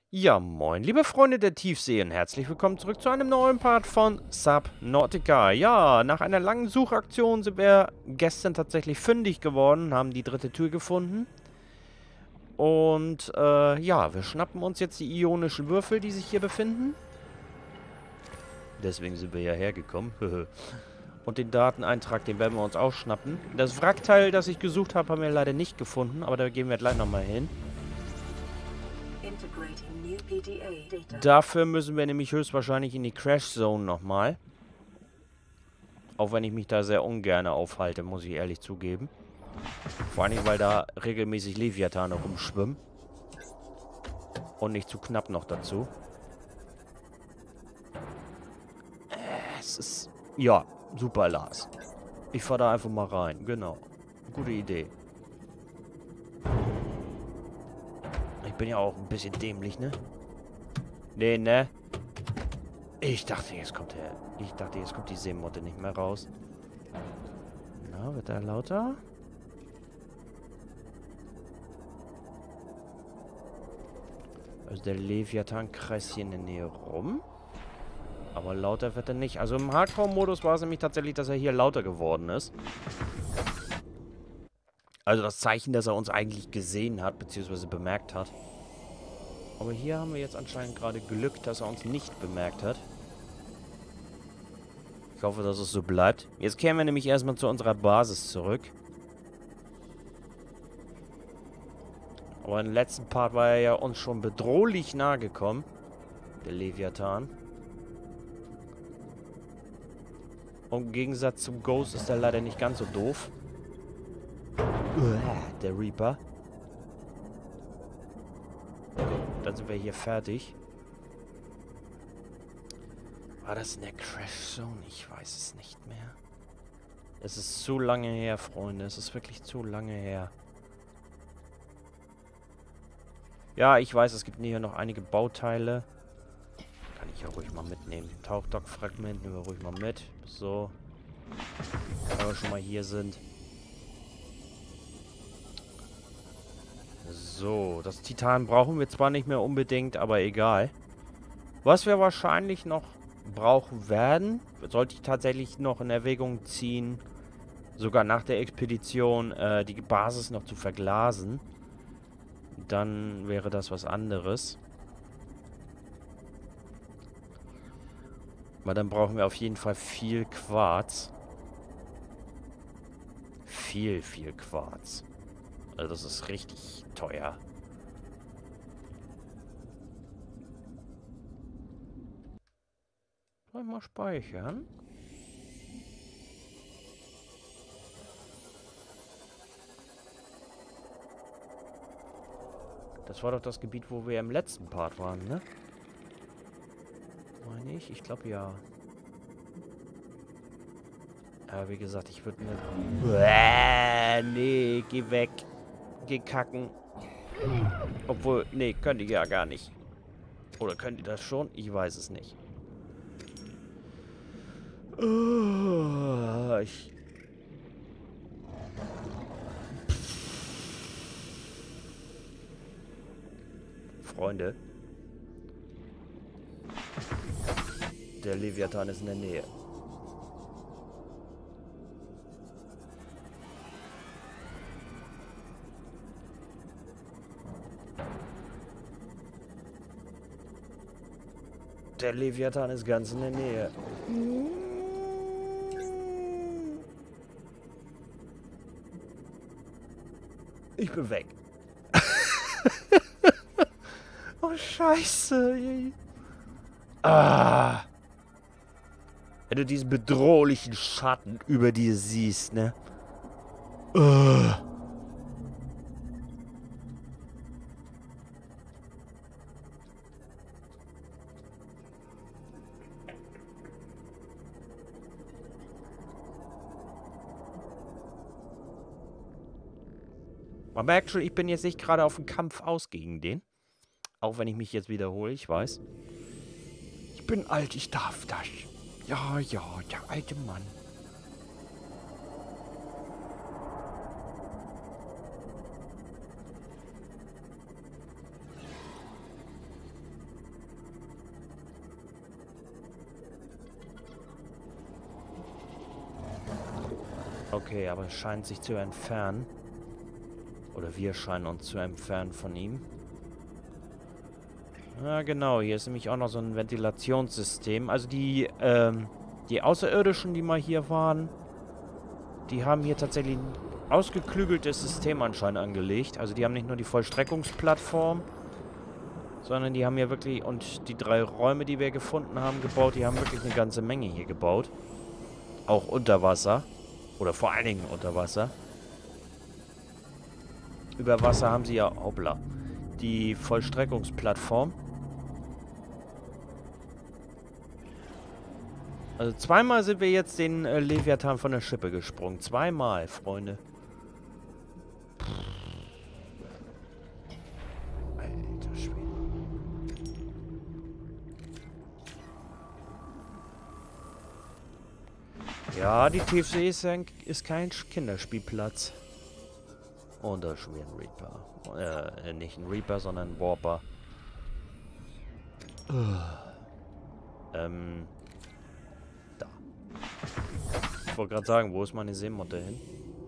Ja, moin, liebe Freunde der Tiefsee und herzlich willkommen zurück zu einem neuen Part von Subnautica. Ja, nach einer langen Suchaktion sind wir gestern tatsächlich fündig geworden, haben die dritte Tür gefunden. Und, ja, wir schnappen uns jetzt die ionischen Würfel, die sich hier befinden. Deswegen sind wir ja hergekommen. Und den Dateneintrag, den werden wir uns auch schnappen. Das Wrackteil, das ich gesucht habe, haben wir leider nicht gefunden, aber da gehen wir gleich nochmal hin. Dafür müssen wir nämlich höchstwahrscheinlich in die Crash Zone nochmal. Auch wenn ich mich da sehr ungern aufhalte, muss ich ehrlich zugeben. Vor allem, weil da regelmäßig Leviathane rumschwimmen. Und nicht zu knapp noch dazu. Es ist... Ja, super, Lars. Ich fahr da einfach mal rein. Genau. Gute Idee. Ich bin ja auch ein bisschen dämlich, ne? Nee, ne? Ich dachte, jetzt kommt die Seemotte nicht mehr raus. Na, wird er lauter? Also der Leviathan kreist hier in der Nähe rum. Aber lauter wird er nicht. Also im Hardcore-Modus war es nämlich tatsächlich, dass er hier lauter geworden ist. Also das Zeichen, dass er uns eigentlich gesehen hat, beziehungsweise bemerkt hat. Aber hier haben wir jetzt anscheinend gerade Glück, dass er uns nicht bemerkt hat. Ich hoffe, dass es so bleibt. Jetzt kehren wir nämlich erstmal zu unserer Basis zurück. Aber im letzten Part war er ja uns schon bedrohlich nahe gekommen. Der Leviathan. Und im Gegensatz zum Ghost ist er leider nicht ganz so doof. Der Reaper. Dann sind wir hier fertig. War das in der Crash Zone? Ich weiß es nicht mehr. Es ist zu lange her, Freunde. Es ist wirklich zu lange her. Ja, ich weiß, es gibt hier noch einige Bauteile. Kann ich ja ruhig mal mitnehmen. Tauchdock-Fragment nehmen wir ruhig mal mit. So. Wenn wir schon mal hier sind. So, das Titan brauchen wir zwar nicht mehr unbedingt, aber egal. Was wir wahrscheinlich noch brauchen werden, sollte ich tatsächlich noch in Erwägung ziehen, sogar nach der Expedition die Basis noch zu verglasen. Dann wäre das was anderes. Aber dann brauchen wir auf jeden Fall viel Quarz. Viel Quarz. Also das ist richtig teuer. Soll ich mal speichern? Das war doch das Gebiet, wo wir im letzten Part waren, ne? Meine ich? Ich glaube ja. Aber wie gesagt, ich würde ne... Nee, geh weg. Geh kacken. Obwohl, nee, könnt ihr ja gar nicht. Oder könnt ihr das schon? Ich weiß es nicht. Freunde. Der Leviathan ist in der Nähe. Der Leviathan ist ganz in der Nähe. Ich bin weg. Oh, scheiße. Ah. Wenn du diesen bedrohlichen Schatten über dir siehst, ne? Man merkt schon, ich bin jetzt nicht gerade auf den Kampf aus gegen den. Auch wenn ich mich jetzt wiederhole, ich weiß. Ich bin alt, ich darf das. Ja, der alte Mann. Okay, aber es scheint sich zu entfernen. Oder wir scheinen uns zu entfernen von ihm. Ja, genau. Hier ist nämlich auch noch so ein Ventilationssystem. Also die Außerirdischen, die mal hier waren, die haben hier tatsächlich ein ausgeklügeltes System anscheinend angelegt. Also die haben nicht nur die Vollstreckungsplattform, sondern die haben ja wirklich, und die 3 Räume, die wir gefunden haben, gebaut, die haben wirklich eine ganze Menge hier gebaut. Auch unter Wasser. Oder vor allen Dingen unter Wasser. Über Wasser haben sie ja, hoppla, die Vollstreckungsplattform. Also zweimal sind wir jetzt den Leviathan von der Schippe gesprungen. Zweimal, Freunde. Alter Schwede. Ja, die Tiefsee ist kein Kinderspielplatz. Und da ist schon wieder ein Reaper. Nicht ein Reaper, sondern ein Warper. Da. Ich wollte gerade sagen, wo ist meine Seemotte hin?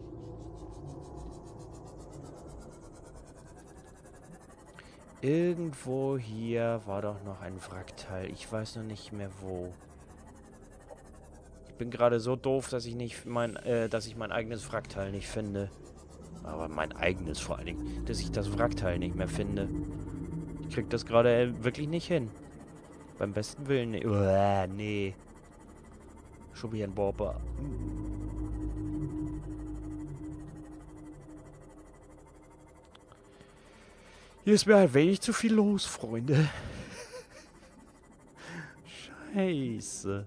Irgendwo hier war doch noch ein Wrackteil. Ich weiß noch nicht mehr wo. Ich bin gerade so doof, dass ich mein eigenes Wrackteil nicht finde. Aber mein eigenes vor allen Dingen, dass ich das Wrackteil nicht mehr finde. Ich krieg das gerade wirklich nicht hin. Beim besten Willen. Nee. Schon wieder ein Warper. Hier ist mir halt wenig zu viel los, Freunde. Scheiße.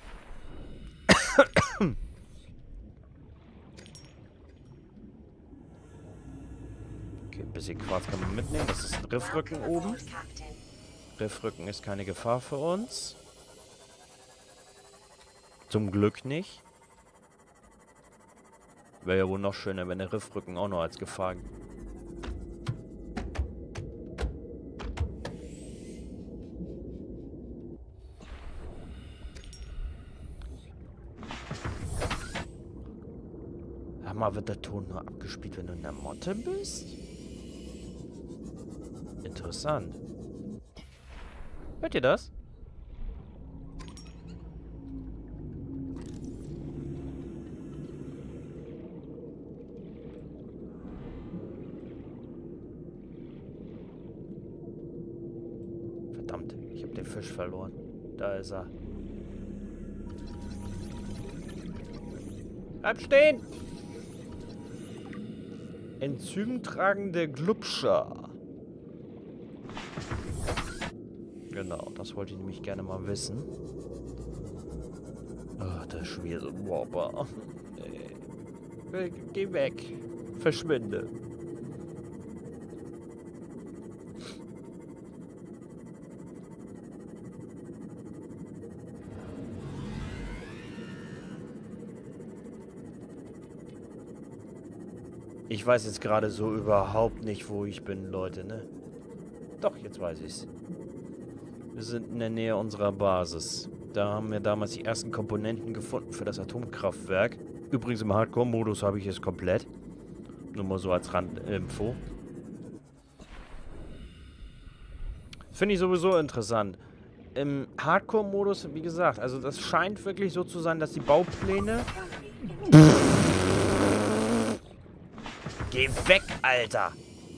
Okay, ein bisschen Quarz kann man mitnehmen. Das ist ein Riffrücken oben. Riffrücken ist keine Gefahr für uns. Zum Glück nicht. Wäre ja wohl noch schöner, wenn der Riffrücken auch noch als Gefahr... Sag mal, wird der Ton nur abgespielt, wenn du in der Motte bist? Interessant. Hört ihr das? Verdammt, ich habe den Fisch verloren. Da ist er. Bleib stehen! Enzymtragende Glubscher. Genau, das wollte ich nämlich gerne mal wissen. Ach, das ist schon wieder so ein Warper. Geh weg. Verschwinde. Ich weiß jetzt gerade so überhaupt nicht, wo ich bin, Leute, ne? Doch, jetzt weiß ich's. Wir sind in der Nähe unserer Basis. Da haben wir damals die ersten Komponenten gefunden für das Atomkraftwerk. Übrigens im Hardcore-Modus habe ich es komplett. Nur mal so als Randinfo. Finde ich sowieso interessant. Im Hardcore-Modus, wie gesagt, also das scheint wirklich so zu sein, dass die Baupläne... Geh weg, Alter!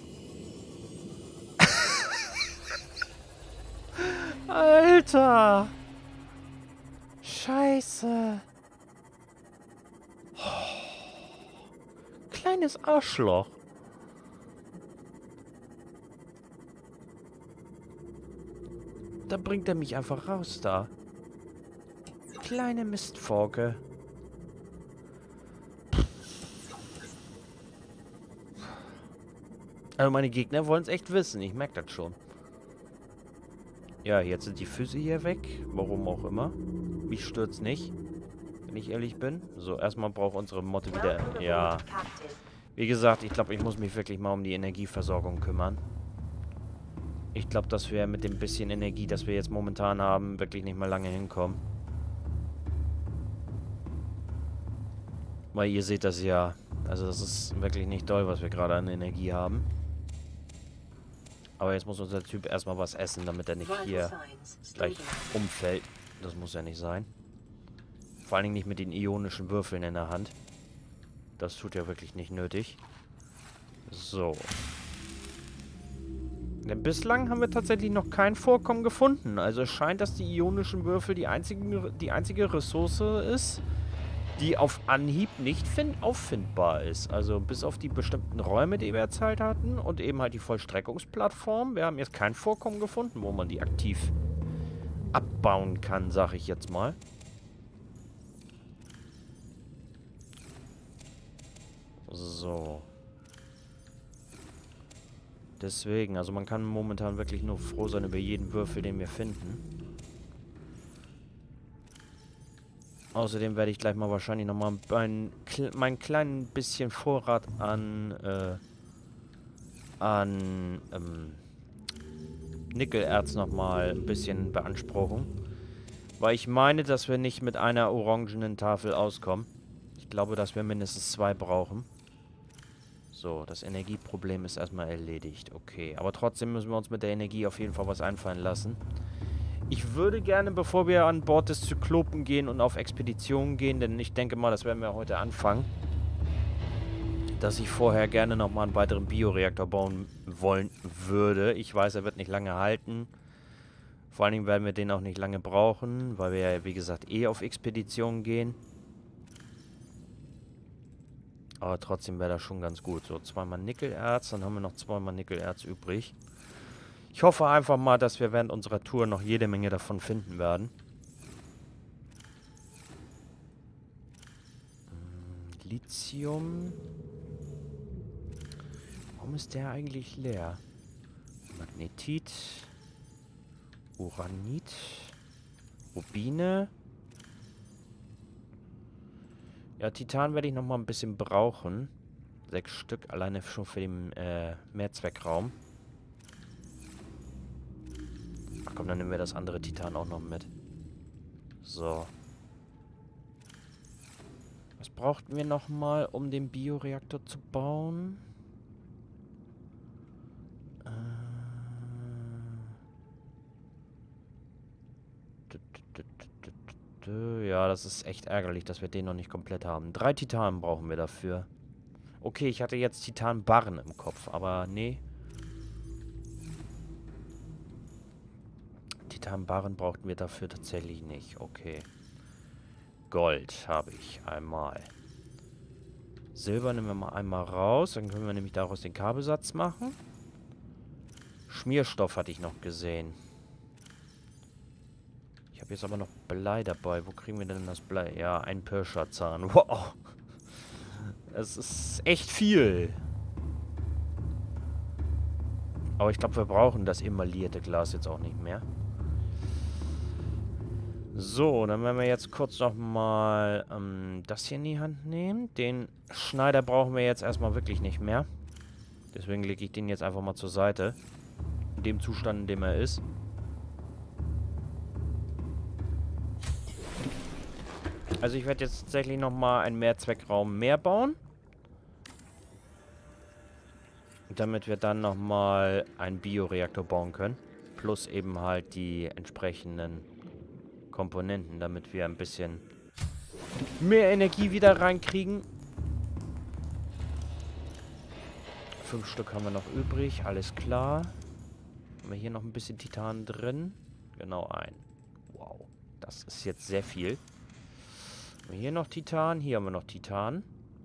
Alter! Scheiße! Oh, kleines Arschloch. Da bringt er mich einfach raus da. Kleine Mistforke. Also meine Gegner wollen es echt wissen. Ich merke das schon. Ja, jetzt sind die Füße hier weg. Warum auch immer. Mich stört's nicht. Wenn ich ehrlich bin. So, erstmal braucht unsere Motte wieder... Ja. Wie gesagt, ich glaube, ich muss mich wirklich mal um die Energieversorgung kümmern. Ich glaube, dass wir mit dem bisschen Energie, das wir jetzt momentan haben, wirklich nicht mal lange hinkommen. Weil ihr seht das ja. Also das ist wirklich nicht doll, was wir gerade an Energie haben. Aber jetzt muss unser Typ erstmal was essen, damit er nicht hier gleich umfällt. Das muss ja nicht sein. Vor allen Dingen nicht mit den ionischen Würfeln in der Hand. Das tut ja wirklich nicht nötig. So. Denn bislang haben wir tatsächlich noch kein Vorkommen gefunden. Also es scheint, dass die ionischen Würfel die einzige Ressource ist, die auf Anhieb nicht auffindbar ist. Also bis auf die bestimmten Räume, die wir jetzt halt hatten und eben halt die Vollstreckungsplattform. Wir haben jetzt kein Vorkommen gefunden, wo man die aktiv abbauen kann, sag ich jetzt mal. So. Deswegen, also man kann momentan wirklich nur froh sein über jeden Würfel, den wir finden. Außerdem werde ich gleich mal wahrscheinlich nochmal mein kleinen bisschen Vorrat an Nickelerz nochmal ein bisschen beanspruchen. Weil ich meine, dass wir nicht mit einer orangenen Tafel auskommen. Ich glaube, dass wir mindestens 2 brauchen. So, das Energieproblem ist erstmal erledigt. Okay, aber trotzdem müssen wir uns mit der Energie auf jeden Fall was einfallen lassen. Ich würde gerne, bevor wir an Bord des Zyklopen gehen und auf Expeditionen gehen, denn ich denke mal, das werden wir heute anfangen, dass ich vorher gerne nochmal einen weiteren Bioreaktor bauen wollen würde. Ich weiß, er wird nicht lange halten. Vor allen Dingen werden wir den auch nicht lange brauchen, weil wir ja, wie gesagt, eh auf Expeditionen gehen. Aber trotzdem wäre das schon ganz gut. So, 2-mal Nickelerz, dann haben wir noch 2-mal Nickelerz übrig. Ich hoffe einfach mal, dass wir während unserer Tour noch jede Menge davon finden werden. Lithium. Warum ist der eigentlich leer? Magnetit. Uranit. Rubine. Ja, Titan werde ich noch mal ein bisschen brauchen. 6 Stück, alleine schon für den Mehrzweckraum. Ach komm, dann nehmen wir das andere Titan auch noch mit. So. Was brauchten wir noch mal, um den Bioreaktor zu bauen? Ja, das ist echt ärgerlich, dass wir den noch nicht komplett haben. 3 Titanen brauchen wir dafür. Okay, ich hatte jetzt Titanbarren im Kopf, aber nee. Titanbarren brauchten wir dafür tatsächlich nicht. Okay. Gold habe ich einmal. Silber nehmen wir mal einmal raus. Dann können wir nämlich daraus den Kabelsatz machen. Schmierstoff hatte ich noch gesehen. Ich habe jetzt aber noch Blei dabei. Wo kriegen wir denn das Blei? Ja, ein Pirscherzahn. Wow. Es ist echt viel. Aber ich glaube, wir brauchen das emaillierte Glas jetzt auch nicht mehr. So, dann werden wir jetzt kurz nochmal das hier in die Hand nehmen. Den Schneider brauchen wir jetzt erstmal wirklich nicht mehr. Deswegen lege ich den jetzt einfach mal zur Seite. In dem Zustand, in dem er ist. Also ich werde jetzt tatsächlich nochmal einen Mehrzweckraum mehr bauen. Damit wir dann nochmal einen Bioreaktor bauen können. Plus eben halt die entsprechenden Komponenten, damit wir ein bisschen mehr Energie wieder reinkriegen. 5 Stück haben wir noch übrig, alles klar. Haben wir hier noch ein bisschen Titan drin? Genau, ein. Wow, das ist jetzt sehr viel. Haben wir hier noch Titan, hier haben wir noch Titan.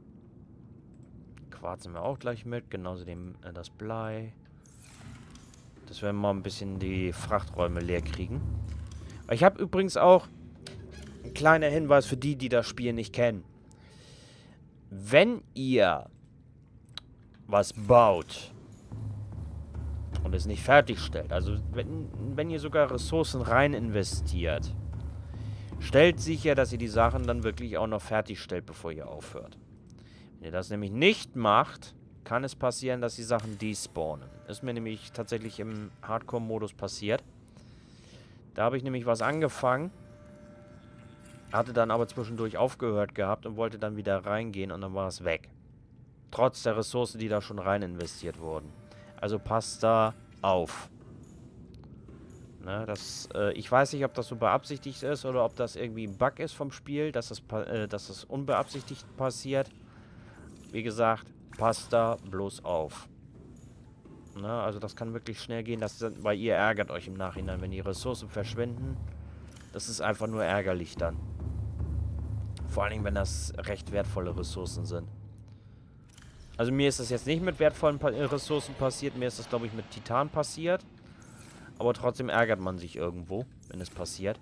Quarz nehmen wir auch gleich mit, genauso das Blei. Dass wir mal ein bisschen die Frachträume leer kriegen. Ich habe übrigens auch ein kleiner Hinweis für die, die das Spiel nicht kennen. Wenn ihr was baut und es nicht fertigstellt, also wenn ihr sogar Ressourcen rein investiert, stellt sicher, dass ihr die Sachen dann wirklich auch noch fertigstellt, bevor ihr aufhört. Wenn ihr das nämlich nicht macht, kann es passieren, dass die Sachen despawnen. Ist mir nämlich tatsächlich im Hardcore-Modus passiert. Da habe ich nämlich was angefangen. Hatte dann aber zwischendurch aufgehört gehabt und wollte dann wieder reingehen und dann war es weg. Trotz der Ressourcen, die da schon rein investiert wurden. Also passt da auf. Ne, ich weiß nicht, ob das so beabsichtigt ist oder ob das irgendwie ein Bug ist vom Spiel, dass das unbeabsichtigt passiert. Wie gesagt, passt da bloß auf. Ne, also das kann wirklich schnell gehen, weil ihr ärgert euch im Nachhinein, wenn die Ressourcen verschwinden. Das ist einfach nur ärgerlich dann. Vor allen Dingen, wenn das recht wertvolle Ressourcen sind. Also mir ist das jetzt nicht mit wertvollen Ressourcen passiert, mir ist das, glaube ich, mit Titan passiert. Aber trotzdem ärgert man sich irgendwo, wenn es passiert.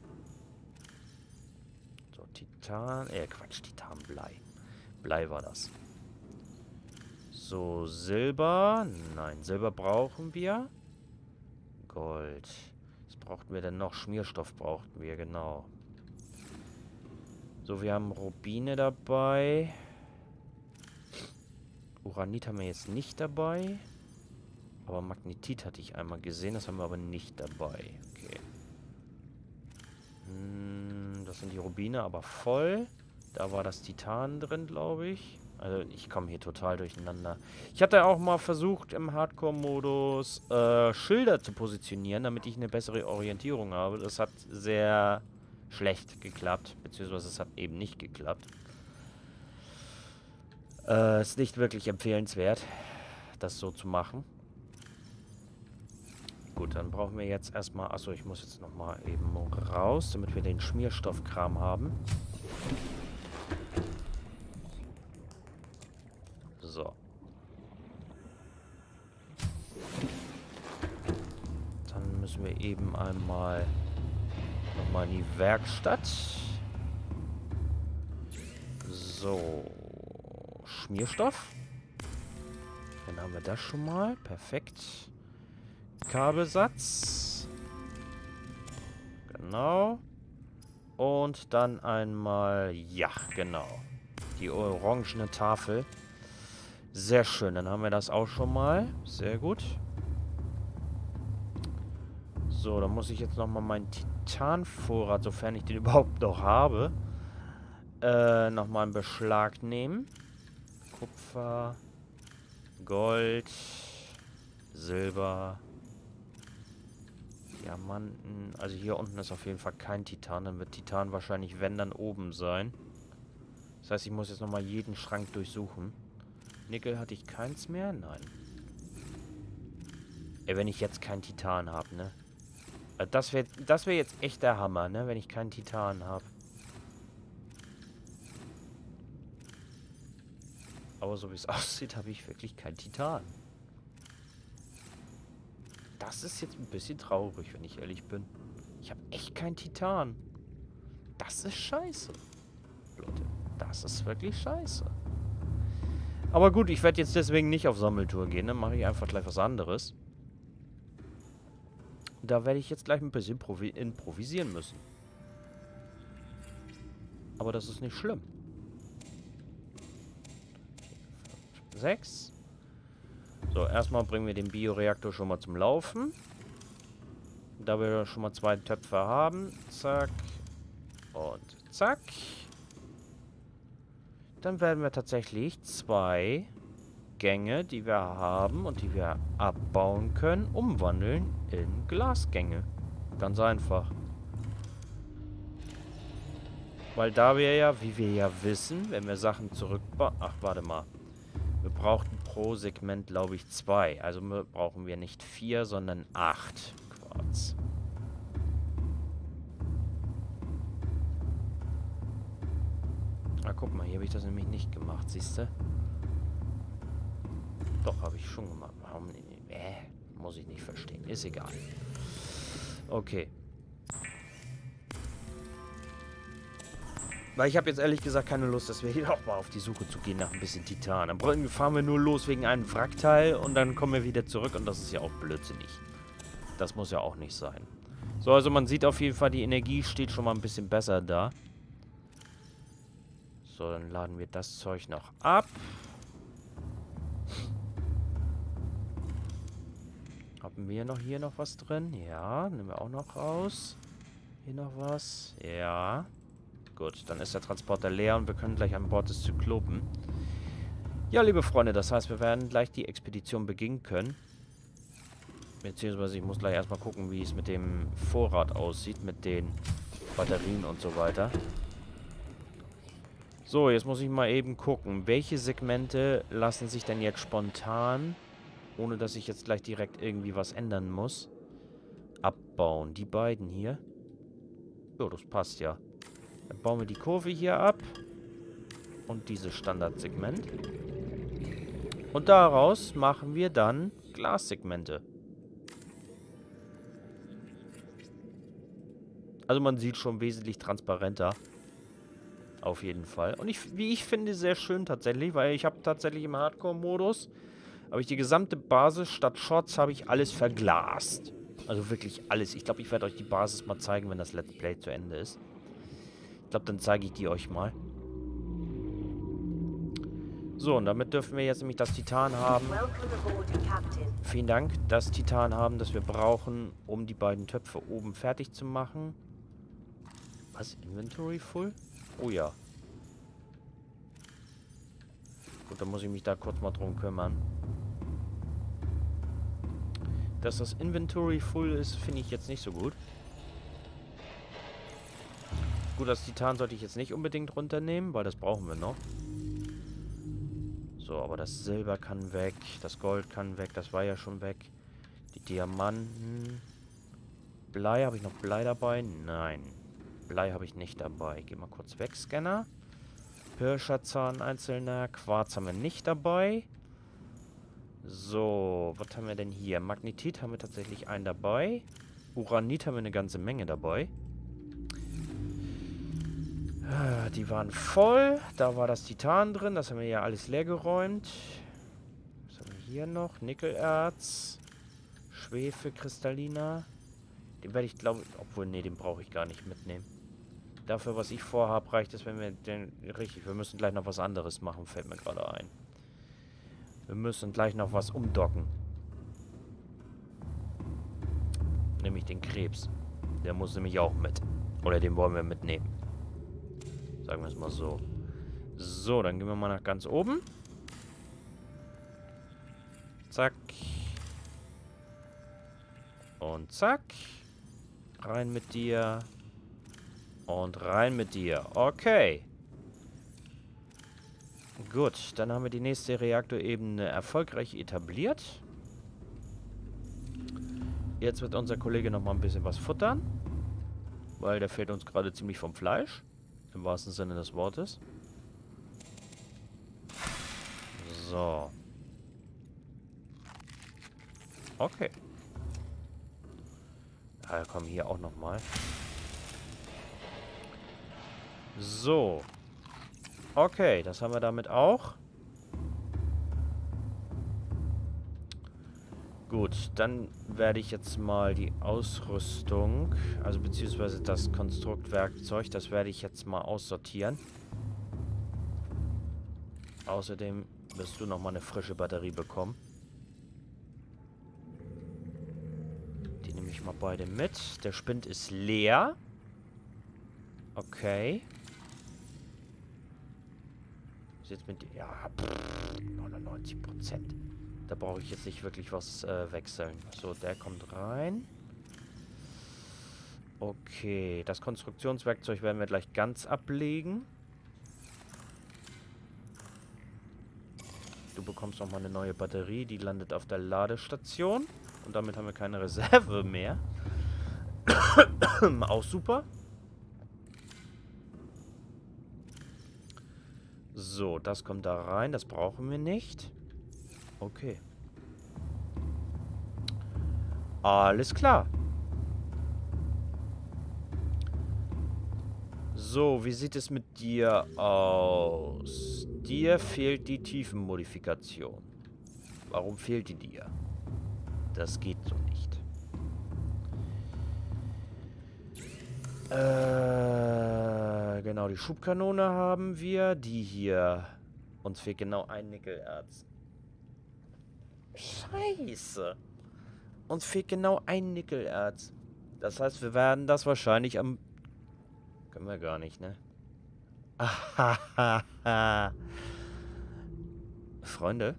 So, Titan. Quatsch, Titanblei. Blei war das. So, Silber. Nein, Silber brauchen wir. Gold. Was brauchten wir denn noch? Schmierstoff brauchten wir, genau. So, wir haben Rubine dabei. Uranit haben wir jetzt nicht dabei. Aber Magnetit hatte ich einmal gesehen, das haben wir aber nicht dabei. Okay. Das sind die Rubine, aber voll. Da war das Titan drin, glaube ich. Also ich komme hier total durcheinander. Ich hatte auch mal versucht, im Hardcore-Modus Schilder zu positionieren, damit ich eine bessere Orientierung habe. Das hat sehr schlecht geklappt, beziehungsweise es hat eben nicht geklappt. Ist nicht wirklich empfehlenswert, das so zu machen. Gut, dann brauchen wir jetzt erstmal... Achso, ich muss jetzt nochmal eben raus, damit wir den Schmierstoffkram haben. So. Dann müssen wir eben einmal nochmal in die Werkstatt. So. Schmierstoff. Dann haben wir das schon mal. Perfekt. Kabelsatz. Genau. Und dann einmal... Ja, genau. Die orangene Tafel. Sehr schön. Dann haben wir das auch schon mal. Sehr gut. So, dann muss ich jetzt nochmal meinen Titanvorrat, sofern ich den überhaupt noch habe, nochmal in Beschlag nehmen. Kupfer, Gold, Silber, Diamanten. Also hier unten ist auf jeden Fall kein Titan. Dann wird Titan wahrscheinlich, wenn, dann oben sein. Das heißt, ich muss jetzt nochmal jeden Schrank durchsuchen. Nickel hatte ich keins mehr? Nein. Ey, wenn ich jetzt keinen Titan habe, ne? Das wär jetzt echt der Hammer, ne? Wenn ich keinen Titan habe. Aber so wie es aussieht, habe ich wirklich keinen Titan. Das ist jetzt ein bisschen traurig, wenn ich ehrlich bin. Ich habe echt keinen Titan. Das ist scheiße. Leute, das ist wirklich scheiße. Aber gut, ich werde jetzt deswegen nicht auf Sammeltour gehen. Dann mache ich einfach gleich was anderes. Da werde ich jetzt gleich ein bisschen improvisieren müssen. Aber das ist nicht schlimm. 6. So, erstmal bringen wir den Bioreaktor schon mal zum Laufen. Da wir schon mal 2 Töpfe haben. Zack. Und zack. Dann werden wir tatsächlich 2 Gänge, die wir haben und die wir abbauen können, umwandeln in Glasgänge. Ganz einfach. Weil da wir ja, wie wir ja wissen, wenn wir Sachen zurückbauen... Ach, warte mal. Wir brauchten pro Segment, glaube ich, 2. Also brauchen wir nicht 4, sondern 8 Quarz. Ah, guck mal, hier habe ich das nämlich nicht gemacht, siehst du? Doch, habe ich schon gemacht. Warum? Muss ich nicht verstehen. Ist egal. Okay. Weil ich habe jetzt ehrlich gesagt keine Lust, dass wir hier auch mal auf die Suche zu gehen nach ein bisschen Titan. Dann fahren wir nur los wegen einem Wrackteil und dann kommen wir wieder zurück und das ist ja auch blödsinnig. Das muss ja auch nicht sein. So, also man sieht auf jeden Fall, die Energie steht schon mal ein bisschen besser da. So, dann laden wir das Zeug noch ab. Haben wir noch hier noch was drin? Ja, nehmen wir auch noch raus. Hier noch was? Ja. Gut, dann ist der Transporter leer und wir können gleich an Bord des Zyklopen. Ja, liebe Freunde, das heißt, wir werden gleich die Expedition beginnen können. Beziehungsweise ich muss gleich erstmal gucken, wie es mit dem Vorrat aussieht, mit den Batterien und so weiter. So, jetzt muss ich mal eben gucken, welche Segmente lassen sich denn jetzt spontan, ohne dass ich jetzt gleich direkt irgendwie was ändern muss, abbauen. Die beiden hier. Jo, das passt ja. Dann bauen wir die Kurve hier ab. Und dieses Standardsegment. Und daraus machen wir dann Glassegmente. Also man sieht schon wesentlich transparenter. Auf jeden Fall. Und wie ich finde, sehr schön tatsächlich, weil ich habe tatsächlich im Hardcore-Modus, habe ich die gesamte Basis statt Shots, habe ich alles verglast. Also wirklich alles. Ich glaube, ich werde euch die Basis mal zeigen, wenn das Let's Play zu Ende ist. Ich glaube, dann zeige ich die euch mal. So, und damit dürfen wir jetzt nämlich das Titan haben. Vielen Dank. Das Titan haben, das wir brauchen, um die beiden Töpfe oben fertig zu machen. Was? Inventory full? Oh ja. Gut, dann muss ich mich da kurz mal drum kümmern. Dass das Inventory full ist, finde ich jetzt nicht so gut. Gut, das Titan sollte ich jetzt nicht unbedingt runternehmen, weil das brauchen wir noch. So, aber das Silber kann weg, das Gold kann weg, das war ja schon weg. Die Diamanten. Blei, habe ich noch Blei dabei? Nein. Blei habe ich nicht dabei. Geh mal kurz weg, Scanner. Hirscherzahn einzelner. Quarz haben wir nicht dabei. So, was haben wir denn hier? Magnetit haben wir tatsächlich einen dabei. Uranit haben wir eine ganze Menge dabei. Die waren voll. Da war das Titan drin. Das haben wir ja alles leer geräumt. Was haben wir hier noch? Nickelerz. Schwefelkristalliner. Den werde ich, glaube ich... Obwohl, nee, den brauche ich gar nicht mitnehmen. Dafür, was ich vorhabe, reicht es, wenn wir den... Richtig, wir müssen gleich noch was anderes machen, fällt mir gerade ein. Wir müssen gleich noch was umdocken. Nämlich den Krebs. Der muss nämlich auch mit. Oder den wollen wir mitnehmen. Sagen wir es mal so. So, dann gehen wir mal nach ganz oben. Zack. Und zack. Rein mit dir. Und rein mit dir. Okay. Gut, dann haben wir die nächste Reaktorebene erfolgreich etabliert. Jetzt wird unser Kollege noch mal ein bisschen was futtern. Weil der fehlt uns gerade ziemlich vom Fleisch. Im wahrsten Sinne des Wortes. So. Okay. Ja, komm, hier auch noch mal. So. Okay, das haben wir damit auch. Gut, dann werde ich jetzt mal die Ausrüstung, also beziehungsweise das Konstruktwerkzeug, das werde ich jetzt mal aussortieren. Außerdem wirst du nochmal eine frische Batterie bekommen. Die nehme ich mal beide mit. Der Spind ist leer. Okay. Was jetzt mit... Ja, 99%. Da brauche ich jetzt nicht wirklich was wechseln. So, der kommt rein. Okay, das Konstruktionswerkzeug werden wir gleich ganz ablegen. Du bekommst nochmal eine neue Batterie, die landet auf der Ladestation. Und damit haben wir keine Reserve mehr. Auch super. So, das kommt da rein, das brauchen wir nicht. Okay. Alles klar. So, wie sieht es mit dir aus? Dir fehlt die Tiefenmodifikation. Warum fehlt die dir? Das geht so nicht. Genau, die Schubkanone haben wir. Die hier. Uns fehlt genau ein Nickelerz. Scheiße. Uns fehlt genau ein Nickelerz. Das heißt, wir werden das wahrscheinlich am... Können wir gar nicht, ne? Freunde,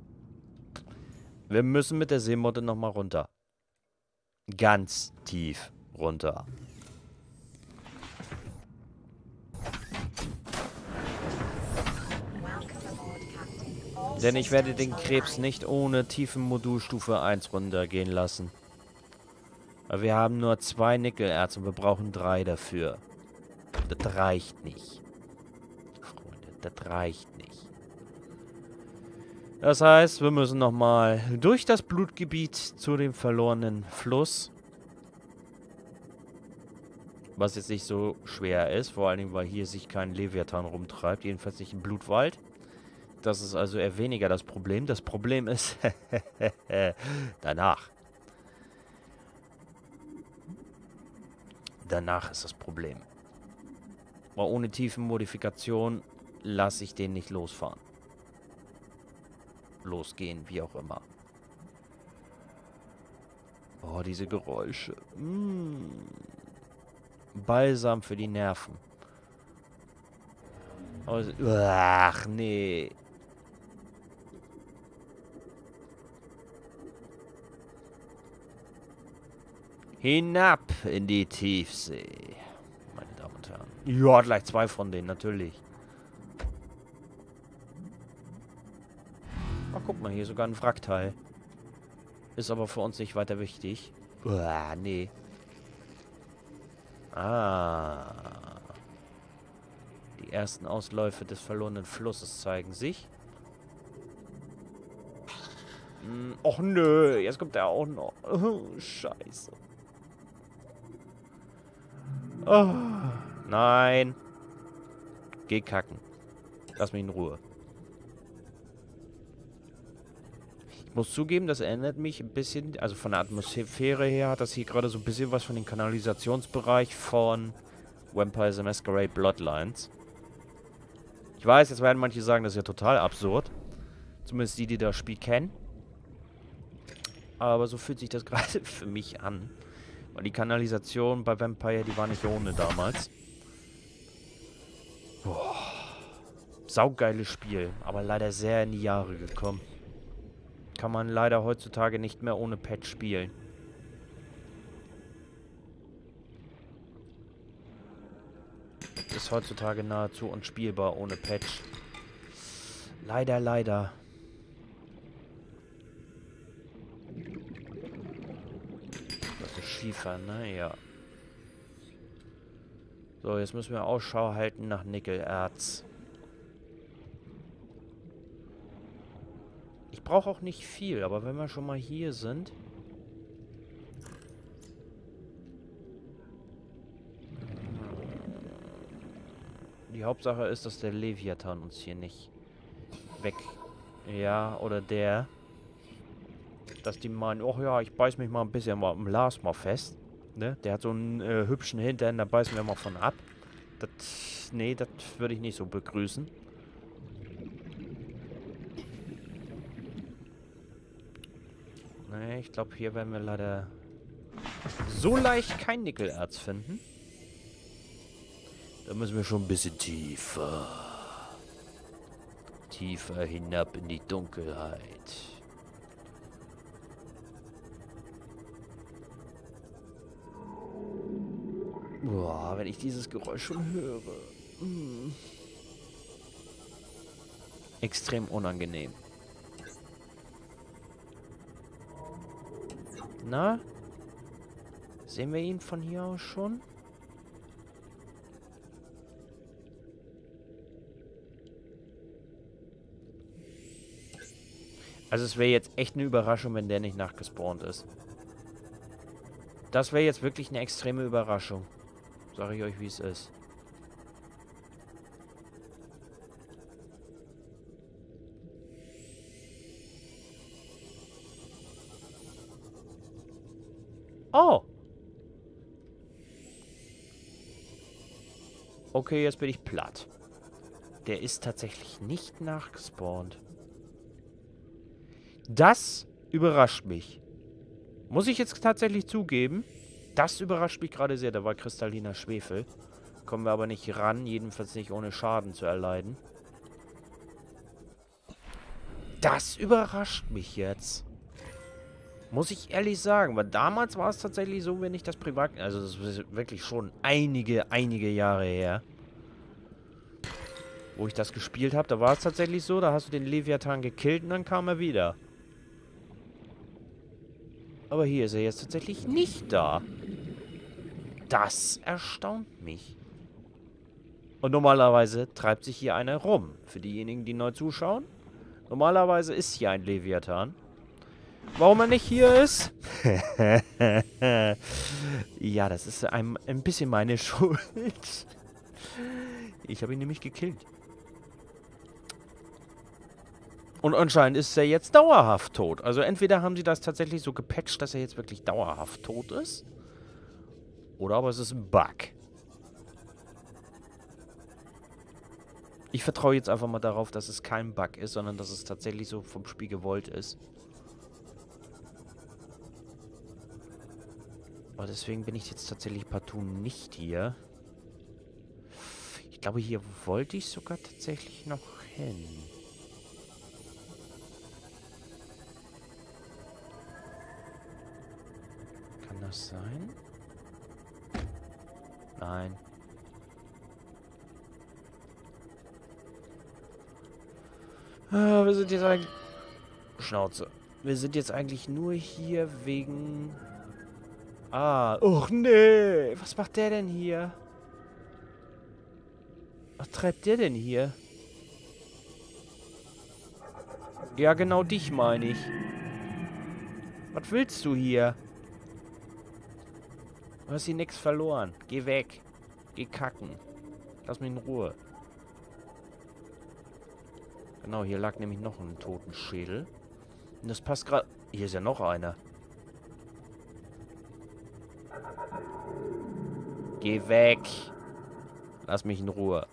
wir müssen mit der Seemotte nochmal runter. Ganz tief runter. Denn ich werde den Krebs nicht ohne Tiefenmodulstufe 1 runtergehen lassen. Weil wir haben nur 2 Nickelerz und wir brauchen 3 dafür. Das reicht nicht. Freunde, das reicht nicht. Das heißt, wir müssen nochmal durch das Blutgebiet zu dem verlorenen Fluss. Was jetzt nicht so schwer ist, vor allen Dingen, weil hier sich kein Leviathan rumtreibt. Jedenfalls nicht im Blutwald. Das ist also eher weniger das Problem. Das Problem ist danach. Danach ist das Problem. Aber ohne Tiefenmodifikation lasse ich den nicht losfahren. Losgehen, wie auch immer. Oh, diese Geräusche. Balsam für die Nerven. Ach, nee. Hinab in die Tiefsee, meine Damen und Herren. Ja, gleich 2 von denen, natürlich. Ach, guck mal, hier sogar ein Wrackteil. Ist aber für uns nicht weiter wichtig. Uah, nee. Ah. Die ersten Ausläufe des verlorenen Flusses zeigen sich. Och nö, jetzt kommt der auch noch. Oh, scheiße. Oh, nein. Geh kacken. Lass mich in Ruhe. Ich muss zugeben, das erinnert mich ein bisschen, also von der Atmosphäre her hat das hier gerade so ein bisschen was von dem Kanalisationsbereich von Vampire the Masquerade Bloodlines. Ich weiß, jetzt werden manche sagen, das ist ja total absurd. Zumindest die, die das Spiel kennen. Aber so fühlt sich das gerade für mich an. Weil die Kanalisation bei Vampire, die war nicht ohne damals. Boah. Saugeiles Spiel, aber leider sehr in die Jahre gekommen. Kann man leider heutzutage nicht mehr ohne Patch spielen. Ist heutzutage nahezu unspielbar ohne Patch. Leider, leider. Das ist Schiefer, ne? Ja. So, jetzt müssen wir Ausschau halten nach Nickelerz. Ich brauche auch nicht viel, aber wenn wir schon mal hier sind... Die Hauptsache ist, dass der Leviathan uns hier nicht weg... Ja, oder der... Dass die meinen, oh ja, ich beiß mich mal ein bisschen mal am Lars mal fest. Ne? Der hat so einen hübschen Hintern, da beißen wir mal von ab. Nee, das würde ich nicht so begrüßen. Nee, ich glaube, hier werden wir leider so leicht kein Nickelerz finden. Da müssen wir schon ein bisschen tiefer. Tiefer hinab in die Dunkelheit. Boah, wenn ich dieses Geräusch schon höre. Extrem unangenehm. Na? Sehen wir ihn von hier aus schon? Also es wäre jetzt echt eine Überraschung, wenn der nicht nachgespawnt ist. Das wäre jetzt wirklich eine extreme Überraschung. Sage ich euch, wie es ist. Oh! Okay, jetzt bin ich platt. Der ist tatsächlich nicht nachgespawnt. Das überrascht mich. Muss ich jetzt tatsächlich zugeben. Das überrascht mich gerade sehr. Da war kristalliner Schwefel. Kommen wir aber nicht ran, jedenfalls nicht ohne Schaden zu erleiden. Das überrascht mich jetzt. Muss ich ehrlich sagen, weil damals war es tatsächlich so, wenn ich das privat... Also das ist wirklich schon einige Jahre her, wo ich das gespielt habe. Da war es tatsächlich so, da hast du den Leviathan gekillt und dann kam er wieder. Aber hier ist er jetzt tatsächlich nicht da. Das erstaunt mich. Und normalerweise treibt sich hier einer rum. Für diejenigen, die neu zuschauen. Normalerweise ist hier ein Leviathan. Warum er nicht hier ist? Ja, das ist ein bisschen meine Schuld. Ich habe ihn nämlich gekillt. Und anscheinend ist er jetzt dauerhaft tot. Also entweder haben sie das tatsächlich so gepatcht, dass er jetzt wirklich dauerhaft tot ist. Oder aber es ist ein Bug. Ich vertraue jetzt einfach mal darauf, dass es kein Bug ist, sondern dass es tatsächlich so vom Spiel gewollt ist. Aber deswegen bin ich jetzt tatsächlich partout nicht hier. Ich glaube, hier wollte ich sogar tatsächlich noch hin. Kann das sein? Nein. Wir sind jetzt eigentlich... Schnauze. Wir sind jetzt eigentlich nur hier wegen... Ah, och nee. Was macht der denn hier? Was treibt der denn hier? Ja, genau dich meine ich. Was willst du hier? Du hast hier nichts verloren. Geh weg. Geh kacken. Lass mich in Ruhe. Genau, hier lag nämlich noch ein Totenschädel. Und das passt gerade... Hier ist ja noch einer. Geh weg. Lass mich in Ruhe.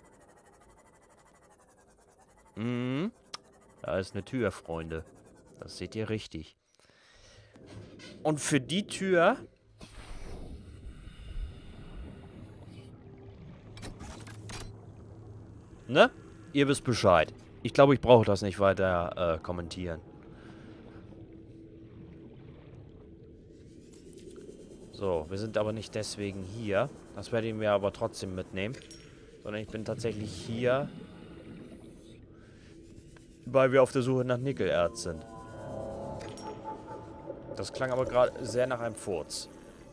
Mhm. Da ist eine Tür, Freunde. Das seht ihr richtig. Und für die Tür... Ne? Ihr wisst Bescheid. Ich glaube, ich brauche das nicht weiter kommentieren. So, wir sind aber nicht deswegen hier. Das werden wir aber trotzdem mitnehmen. Sondern ich bin tatsächlich hier, weil wir auf der Suche nach Nickelerz sind. Das klang aber gerade sehr nach einem Furz.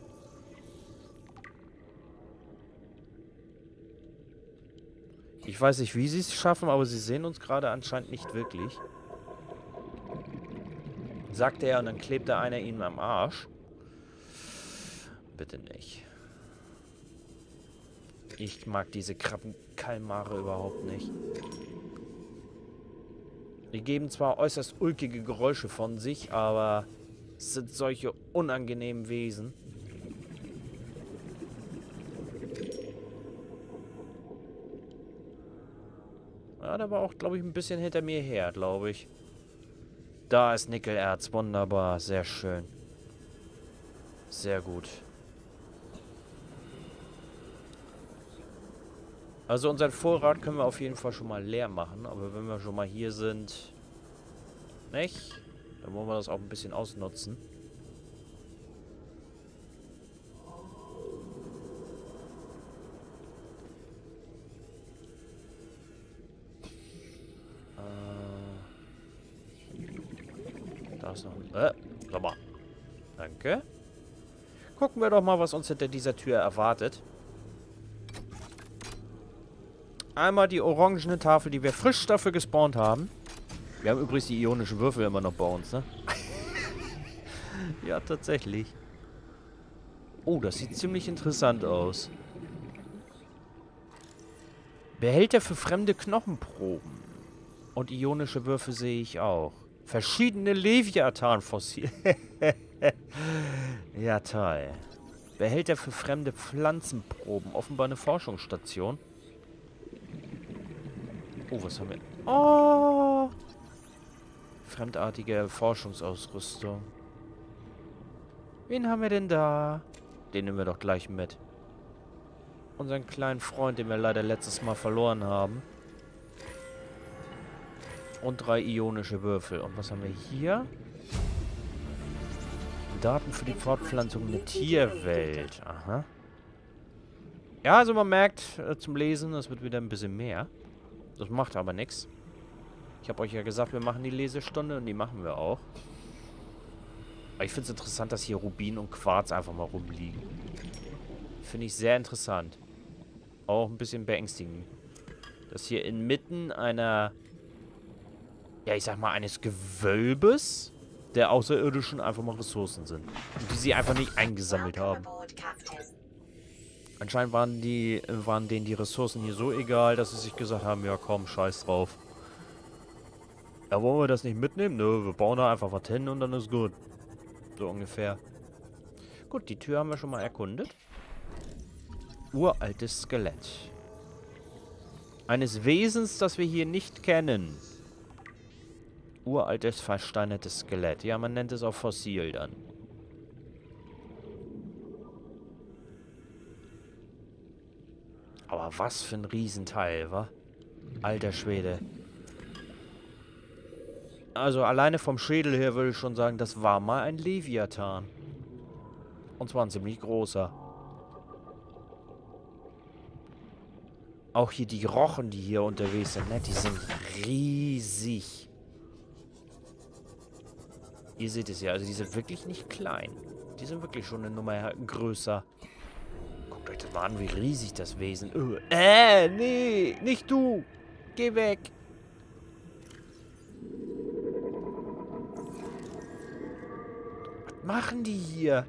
Ich weiß nicht, wie sie es schaffen, aber sie sehen uns gerade anscheinend nicht wirklich. Sagt er und dann klebt da einer ihnen am Arsch. Bitte nicht. Ich mag diese Krabbenkalmare überhaupt nicht. Die geben zwar äußerst ulkige Geräusche von sich, aber es sind solche unangenehmen Wesen. Ja, der war auch, glaube ich, ein bisschen hinter mir her, glaube ich. Da ist Nickelerz. Wunderbar. Sehr schön. Sehr gut. Also unseren Vorrat können wir auf jeden Fall schon mal leer machen. Aber wenn wir schon mal hier sind, nicht? Dann wollen wir das auch ein bisschen ausnutzen. Da ist noch ein... sag mal. Danke. Gucken wir doch mal, was uns hinter dieser Tür erwartet. Einmal die orangene Tafel, die wir frisch dafür gespawnt haben. Wir haben übrigens die ionischen Würfel immer noch bei uns, ne? Ja, tatsächlich. Oh, das sieht ziemlich interessant aus. Behälter für fremde Knochenproben. Und ionische Würfel sehe ich auch. Verschiedene Leviathan-Fossilien. Ja, toll. Behälter für fremde Pflanzenproben. Offenbar eine Forschungsstation. Oh, was haben wir? Oh! Fremdartige Forschungsausrüstung. Wen haben wir denn da? Den nehmen wir doch gleich mit. Unseren kleinen Freund, den wir leider letztes Mal verloren haben. Und 3 ionische Würfel. Und was haben wir hier? Daten für die Fortpflanzung der Tierwelt. Aha. Ja, also man merkt zum Lesen, es wird wieder ein bisschen mehr. Das macht aber nichts. Ich habe euch ja gesagt, wir machen die Lesestunde und die machen wir auch. Aber ich finde es interessant, dass hier Rubin und Quarz einfach mal rumliegen. Finde ich sehr interessant. Auch ein bisschen beängstigend. Dass hier inmitten einer, ja ich sag mal, eines Gewölbes der Außerirdischen einfach mal Ressourcen sind. Und die sie einfach nicht eingesammelt haben. Anscheinend waren denen die Ressourcen hier so egal, dass sie sich gesagt haben, ja komm, scheiß drauf. Ja, wollen wir das nicht mitnehmen? Nö, wir bauen da einfach was hin und dann ist gut. So ungefähr. Gut, die Tür haben wir schon mal erkundet. Uraltes Skelett. Eines Wesens, das wir hier nicht kennen. Uraltes, versteinertes Skelett. Ja, man nennt es auch Fossil dann. Aber was für ein Riesenteil, wa? Alter Schwede. Also alleine vom Schädel her würde ich schon sagen, das war mal ein Leviathan. Und zwar ein ziemlich großer. Auch hier die Rochen, die hier unterwegs sind, ne? Die sind riesig. Ihr seht es ja, also die sind wirklich nicht klein. Die sind wirklich schon eine Nummer größer. Guckt euch das mal an, wie riesig das Wesen ist. Nee, nicht du. Geh weg. Was machen die hier?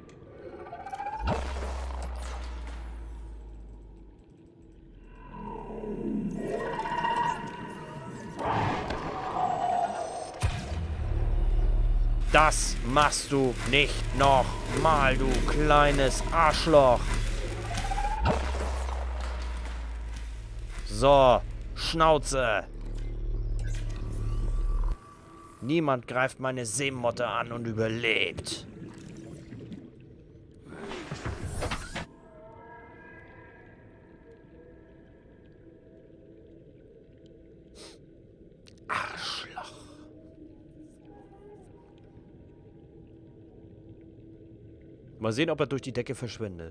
Das machst du nicht nochmal, du kleines Arschloch. So, Schnauze. Niemand greift meine Seemotte an und überlebt. Arschloch. Mal sehen, ob er durch die Decke verschwindet.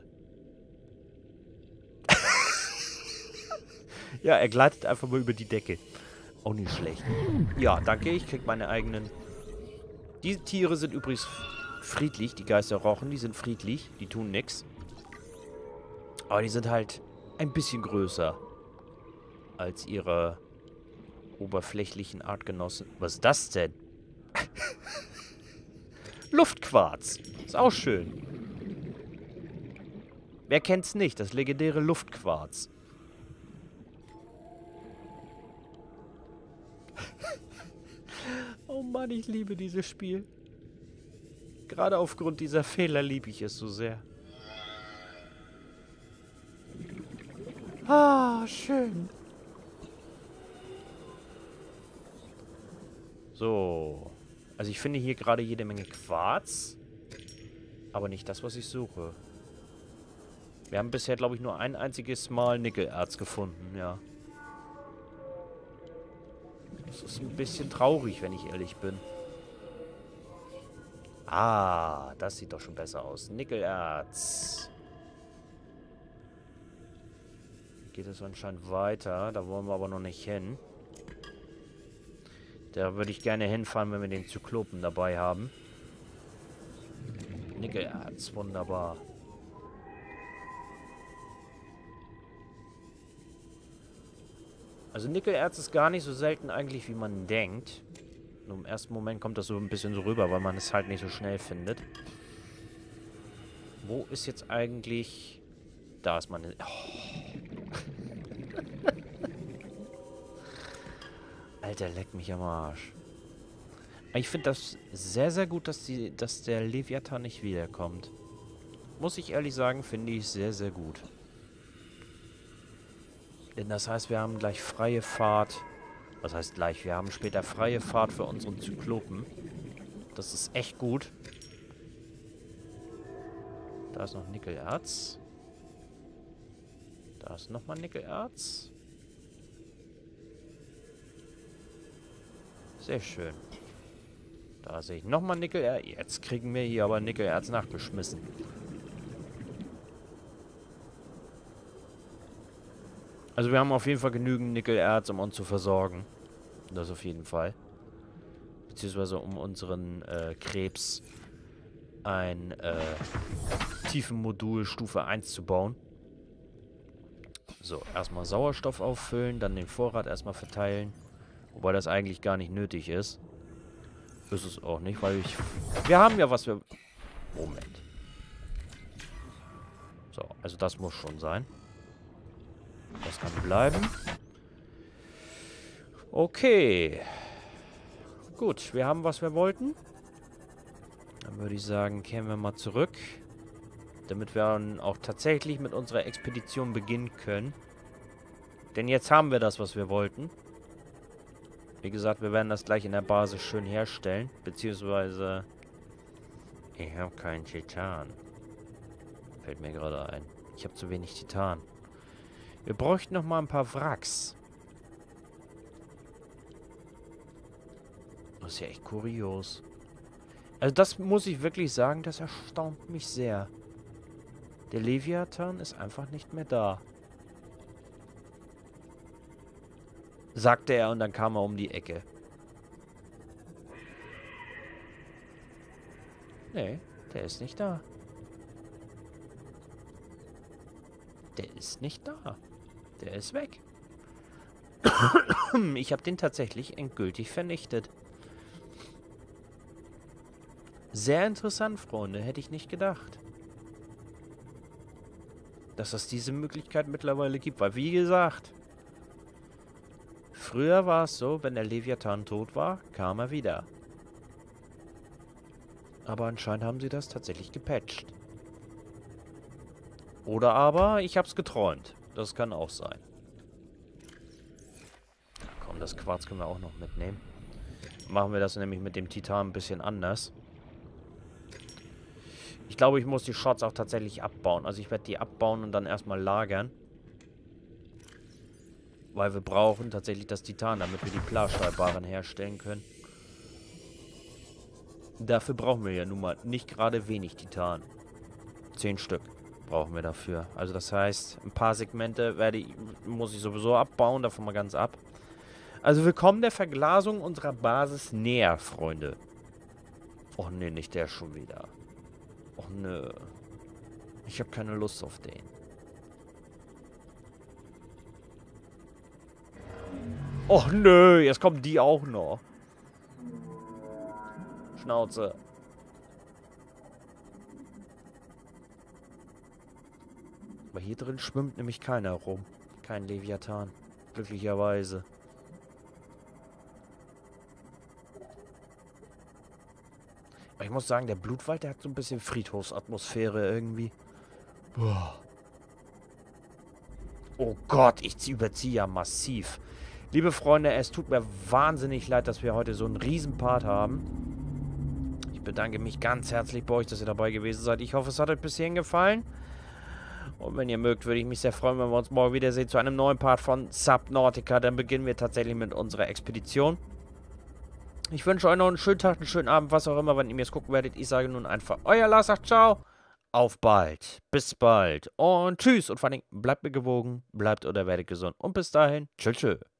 Ja, er gleitet einfach mal über die Decke. Auch nicht schlecht. Ja, danke, ich krieg meine eigenen. Diese Tiere sind übrigens friedlich, die Geisterrochen, die sind friedlich, die tun nix. Aber die sind halt ein bisschen größer als ihre oberflächlichen Artgenossen. Was ist das denn? Luftquarz. Ist auch schön. Wer kennt's nicht? Das legendäre Luftquarz. Oh Mann, ich liebe dieses Spiel. Gerade aufgrund dieser Fehler liebe ich es so sehr. Ah, schön. So. Also ich finde hier gerade jede Menge Quarz. Aber nicht das, was ich suche. Wir haben bisher, glaube ich, nur ein einziges Mal Nickelerz gefunden, ja. Das ist ein bisschen traurig, wenn ich ehrlich bin. Ah, das sieht doch schon besser aus. Nickelerz. Geht es anscheinend weiter. Da wollen wir aber noch nicht hin. Da würde ich gerne hinfahren, wenn wir den Zyklopen dabei haben. Nickelerz, wunderbar. Also Nickelerz ist gar nicht so selten eigentlich, wie man denkt. Nur im ersten Moment kommt das so ein bisschen so rüber, weil man es halt nicht so schnell findet. Wo ist jetzt eigentlich... Da ist meine... Oh. Alter, leck mich am Arsch. Ich finde das sehr, sehr gut, dass der Leviathan nicht wiederkommt. Muss ich ehrlich sagen, finde ich sehr, sehr gut. Denn das heißt, wir haben gleich freie Fahrt. Was heißt gleich? Wir haben später freie Fahrt für unseren Zyklopen. Das ist echt gut. Da ist noch Nickelerz. Da ist nochmal Nickelerz. Sehr schön. Da sehe ich nochmal Nickelerz. Jetzt kriegen wir hier aber Nickelerz nachgeschmissen. Also wir haben auf jeden Fall genügend Nickelerz, um uns zu versorgen. Das auf jeden Fall. Beziehungsweise um unseren Krebs ein Tiefenmodul Stufe 1 zu bauen. So, erstmal Sauerstoff auffüllen, dann den Vorrat erstmal verteilen. Wobei das eigentlich gar nicht nötig ist. Ist es auch nicht, weil wir haben ja was wir... Moment. So, also das muss schon sein. Das kann bleiben. Okay. Gut, wir haben, was wir wollten. Dann würde ich sagen, kehren wir mal zurück. Damit wir dann auch tatsächlich mit unserer Expedition beginnen können. Denn jetzt haben wir das, was wir wollten. Wie gesagt, wir werden das gleich in der Basis schön herstellen. Beziehungsweise... Ich habe keinen Titan. Fällt mir gerade ein. Ich habe zu wenig Titan. Wir bräuchten noch mal ein paar Wracks. Das ist ja echt kurios. Also das muss ich wirklich sagen, das erstaunt mich sehr. Der Leviathan ist einfach nicht mehr da. Sagte er und dann kam er um die Ecke. Nee, der ist nicht da. Der ist nicht da. Der ist weg. Ich habe den tatsächlich endgültig vernichtet. Sehr interessant, Freunde. Hätte ich nicht gedacht. Dass es diese Möglichkeit mittlerweile gibt. Weil, wie gesagt, früher war es so, wenn der Leviathan tot war, kam er wieder. Aber anscheinend haben sie das tatsächlich gepatcht. Oder aber, ich habe es geträumt. Das kann auch sein. Komm, das Quarz können wir auch noch mitnehmen. Machen wir das nämlich mit dem Titan ein bisschen anders. Ich glaube, ich muss die Shots auch tatsächlich abbauen. Also ich werde die abbauen und dann erstmal lagern. Weil wir brauchen tatsächlich das Titan, damit wir die Plastahlbaren herstellen können. Dafür brauchen wir ja nun mal nicht gerade wenig Titan. 10 Stück brauchen wir dafür. Also das heißt, ein paar Segmente muss ich sowieso abbauen, davon mal ganz ab. Also wir kommen der Verglasung unserer Basis näher, Freunde. Och nee, nicht der schon wieder. Och nö. Ich habe keine Lust auf den. Och nö, jetzt kommen die auch noch. Schnauze. Aber hier drin schwimmt nämlich keiner rum. Kein Leviathan. Glücklicherweise. Aber ich muss sagen, der Blutwald, der hat so ein bisschen Friedhofsatmosphäre irgendwie. Boah. Oh Gott, ich überziehe ja massiv. Liebe Freunde, es tut mir wahnsinnig leid, dass wir heute so einen Riesenpart haben. Ich bedanke mich ganz herzlich bei euch, dass ihr dabei gewesen seid. Ich hoffe, es hat euch bis hierhin gefallen. Und wenn ihr mögt, würde ich mich sehr freuen, wenn wir uns morgen wiedersehen zu einem neuen Part von Subnautica. Dann beginnen wir tatsächlich mit unserer Expedition. Ich wünsche euch noch einen schönen Tag, einen schönen Abend, was auch immer, wenn ihr mir es gucken werdet. Ich sage nun einfach, euer Lars sagt ciao. Auf bald. Bis bald. Und tschüss. Und vor allem, bleibt mir gewogen, bleibt oder werdet gesund. Und bis dahin, tschüss, tschüss.